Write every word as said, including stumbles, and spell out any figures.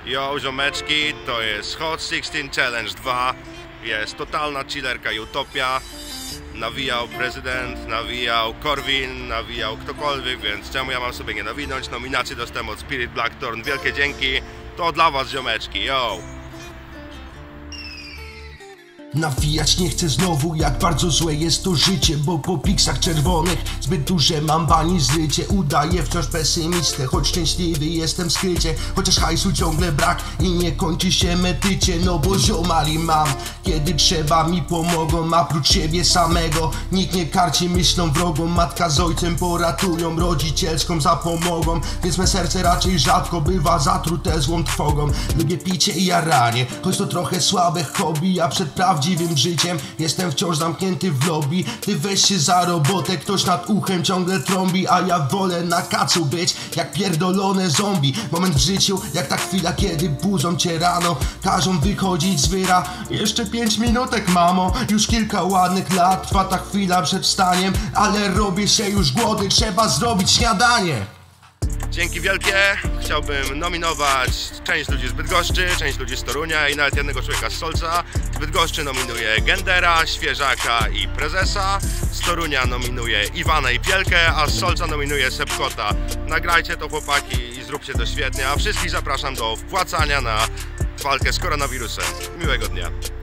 Yo, ziomeczki, to jest Hot szesnaście Challenge dwa. Jest totalna chillerka i utopia. Nawijał prezydent, nawijał Korwin, nawijał ktokolwiek, więc czemu ja mam sobie nie nawinąć? Nominację dostałem od Spirit Blackthorn, wielkie dzięki. To dla was, ziomeczki, yo! Nawijać nie chcę znowu, jak bardzo złe jest to życie, bo po piksach czerwonych zbyt duże mam bani zrycie. Udaję wciąż pesymistę, choć szczęśliwy jestem w skrycie. Chociaż hajsu ciągle brak i nie kończy się metycie. No bo ziomali mam, kiedy trzeba mi pomogą. A prócz siebie samego nikt nie karci myślą wrogą. Matka z ojcem poratują, rodzicielską zapomogą. Więc me serce raczej rzadko bywa zatrute złą trwogą. Lubię picie i jaranie, choć to trochę słabe hobby. A przed prawdziwym życiem jestem wciąż zamknięty w lobby. Ty weź się za robotę, ktoś nad uchem ciągle trąbi. A ja wolę na kacu być jak pierdolone zombie. Moment w życiu jak ta chwila, kiedy budzą cię rano, każą wychodzić z wyra. Jeszcze pięć minutek, mamo. Już kilka ładnych lat trwa ta chwila przed wstaniem, ale robię się już głodny, trzeba zrobić śniadanie. Dzięki wielkie. Chciałbym nominować część ludzi z Bydgoszczy, część ludzi z Torunia i nawet jednego człowieka z Solca. Z Bydgoszczy nominuję Gendera, Świeżaka i Prezesa. Z Torunia nominuję Iwana i Pielkę, a z Solca nominuję Sepkota. Nagrajcie to, chłopaki, i zróbcie to świetnie. A wszystkich zapraszam do wpłacania na walkę z koronawirusem. Miłego dnia.